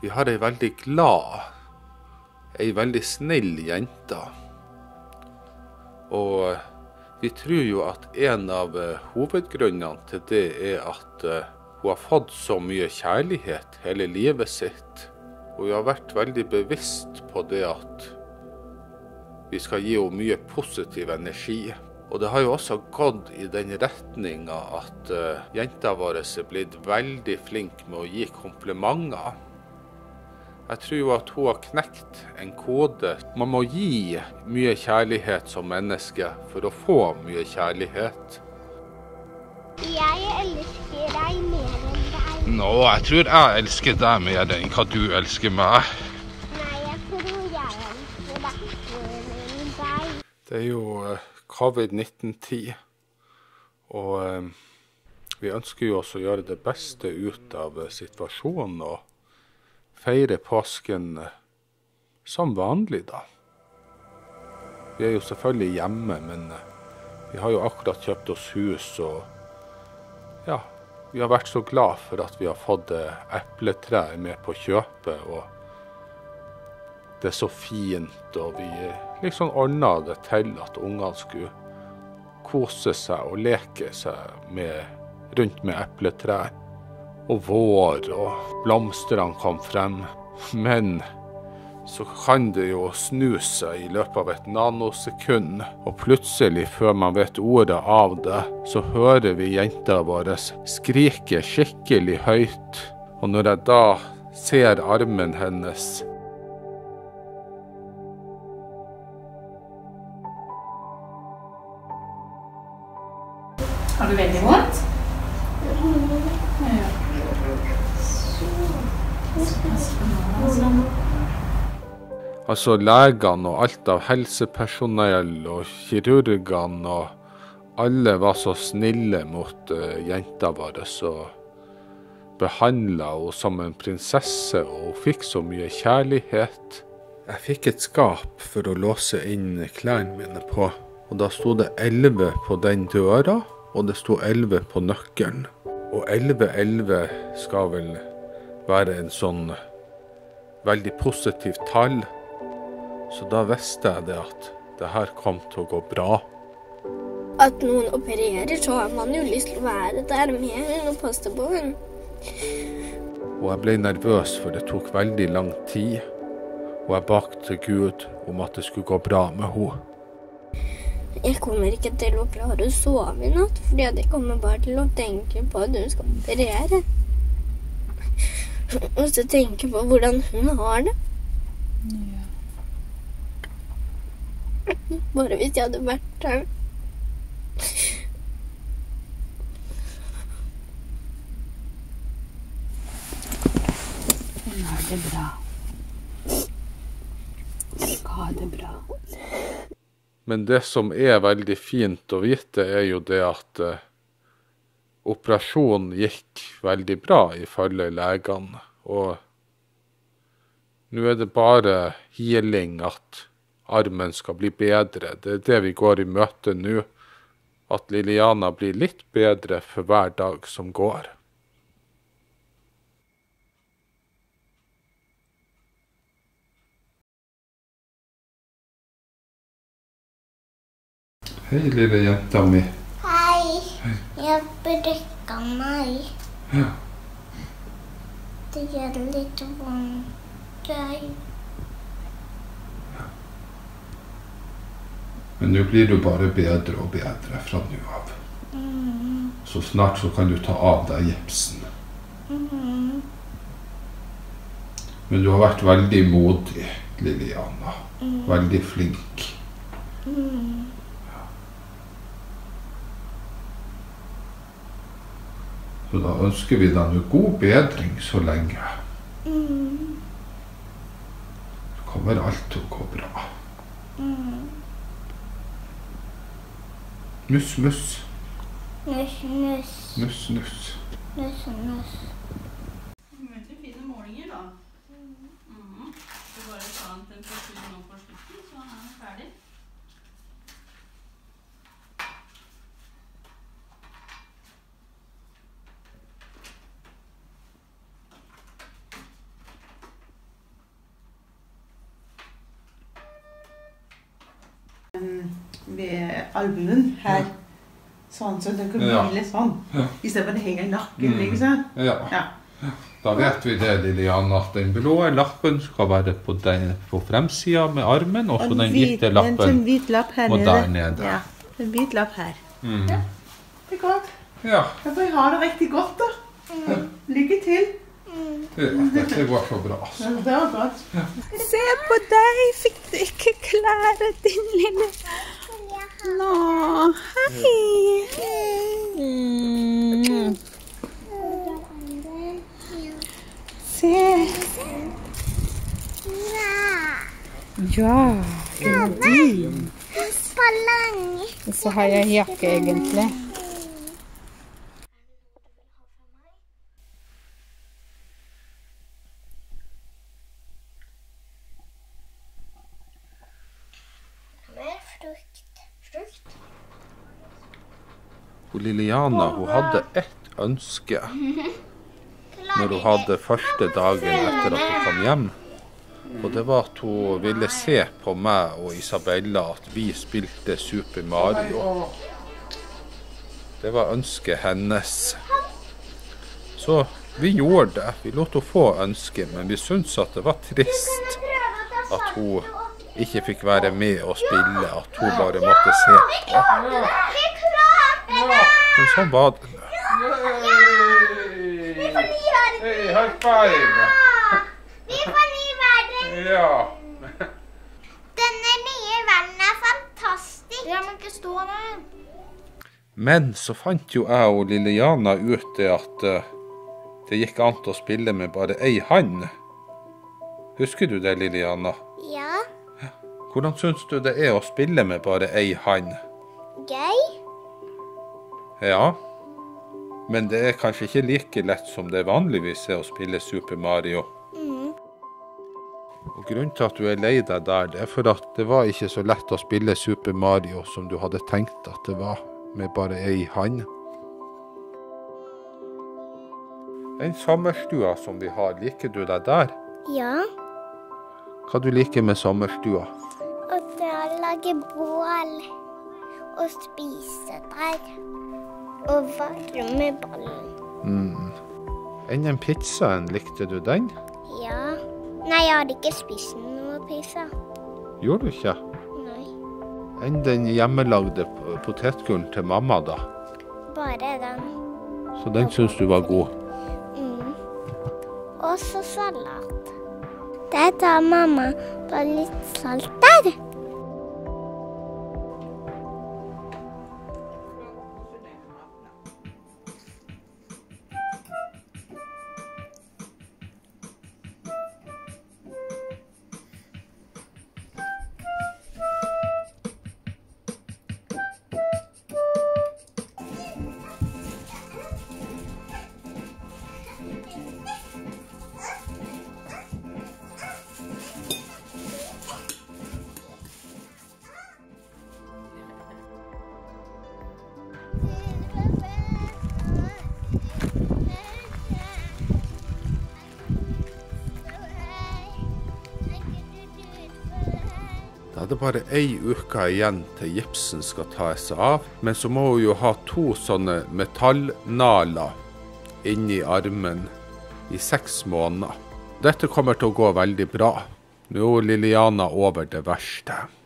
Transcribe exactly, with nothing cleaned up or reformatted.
Vi har ei veldig glad, ei veldig snill jente. Og vi tror jo at en av hovedgrunnene til det er at hun har fått så mye kjærlighet hele livet sitt. Og vi har vært veldig bevisst på det at vi skal gi henne mye positiv energi. Og det har jo også gått i den retningen at uh, jenta vår er blitt veldig flink med å gi komplimenter. Jeg tror jo at hun har knekt en kode. Man må gi mye kjærlighet som menneske for å få mye kjærlighet. Jeg elsker deg mer enn deg. Nå, jeg tror jeg elsker deg mer enn hva du elsker meg. Nei, jeg tror jeg elsker deg mer enn deg. Det er jo uh, covid nitten ti, og uh, vi ønsker jo også å gjøre det beste ut av uh, situasjonen og feire påsken uh, som vanlig da. Vi er jo selvfølgelig hjemme, men uh, vi har jo akkurat kjøpt oss hus, og ja, vi har vært så glad for at vi har fått uh, epletre med på kjøpet, og det er så fint, og vi liksom ordnet det til at ungene skulle kose seg og leke seg med, rundt med epletrær. Og vår, og blomsterne kom frem. Men så kan det jo snu seg i løpet av et nanosekund, og plutselig, før man vet ordet av det, så hører vi jenta vår skrike skikkelig høyt. Og når jeg da ser armen hennes, har du veldig vondt? Ja. Altså legene og alt av helsepersonell og kirurgene og alle var så snille mot uh, jenta vår, så behandlet hun som en prinsesse, og hun fikk så mye kjærlighet. Jeg fikk et skap for å låse inn klærne mine på, og da stod det elleve på den døra, og det stod elleve på nøkkelen. Og elleve elleve skal vel være en sånn veldig positivt tall. Så da visste jeg det at det her kom til å gå bra. At noen opererer, så har man jo lyst til å være der med henne og passe på henne. Og jeg ble nervøs, for det tok veldig lang tid. Og jeg bakte Gud om at det skulle gå bra med henne. Jeg kommer ikke til å klare å sove i natt, fordi jeg kommer bare til å tenke på at du skal operere. Og så tenke på hvordan hun har det. Ja. Bare hvis jeg hadde vært der. Hun har det bra. Skal ha det bra. Men det som er veldig fint å vite er jo det at uh, operasjonen gikk veldig bra ifølge legene. Og nå er det bare healing, at armen skal bli bedre. Det er det vi går i møte nå. At Liliana blir litt bedre for hver dag som går. Hei, lille jenta mi. Hei. Hei. Jeg brekker meg. Ja. Det gjør litt vondt. Jeg... Men nå blir du bare bedre og bedre fra nå av. Mm. Så snart så kan du ta av deg gipsen. Mm. Men du har vært veldig modig, Liliana. Mm. Veldig flink. Mm. Så da ønsker vi deg noe god bedring så lenge. Mm. Så kommer alt til å gå bra. Mm. Mus, mus. Nuss, nuss. Nuss, nuss. Nuss, nuss. Veldig fine målinger da. Mm. Så bare ta en temperatur nå på slutten, så er den ferdig. Ved albuen her. Sånn, så det kan hvile sånn. I stedet for det henger nakken, ikke sant? Ja. Ja. Da vet vi det, Liliana, at den blå lappen skal være på, den, på fremsiden med armen, og så den hvite lappen en hvit lapp her og nede. der nede. Ja, en hvit lapp her. Mm. Ja, det er godt. Ja. Da får jeg ha det riktig godt da. Mm. Lykke til. Ja, det går så bra. Altså. Ja, det var godt. Ja. Se på deg, fikk du ikke klare din lille... Nå, hei. Mm. Se. Ja, det er din. Og så har jeg jakke egentlig. Liliana, hun hadde ett ønske når hun hadde første dagen etter at hun kom hjem. Og det var at hun ville se på meg og Isabella at vi spilte Super Mario. Det var ønsket hennes. Så vi gjorde det. Vi lot henne få ønsket, men vi syntes at det var trist at hun ikke fikk være med og spille, at hun bare måtte se på. Men sånn var det. Vi får ny verden! Hey, high five! Vi får ny verden! Ja. Denne nye verden er fantastisk. Ja, men ikke stå der. Men så fant jo jeg og Liliana ut det at uh, det gikk an å spille med bare ei hand. Husker du det, Liliana? Ja. Hvordan synes du det er å spille med bare ei hand? Gøy. Ja, men det er kanskje ikke like lett som det vanligvis er å spille Super Mario. Mm. Og grunnen til at du er lei deg der, det er for at det var ikke så lett å spille Super Mario som du hadde tenkt at det var, med bare ei hand. Den sommerstua som vi har, liker du deg der? Ja. Hva du liker med sommerstua? Og det er å lage bål og spise der. Og varme ballen. Mm. Enn en pizzaen, likte du den? Ja. Nei, jeg hadde ikke spist noe pizza. Gjorde du ikke? Nei. Enn den hjemmelagde potetgulen til mamma da? Bare den. Så den synes du var god? Mm. Og så salat. Der tar mamma bare litt salt der. Det er bare ei uke igjen til gipsen skal tas av, men så må hun jo ha to sånne metallnaler inni armen i seks måneder. Dette kommer til å gå veldig bra. Nå er Liliana over det verste.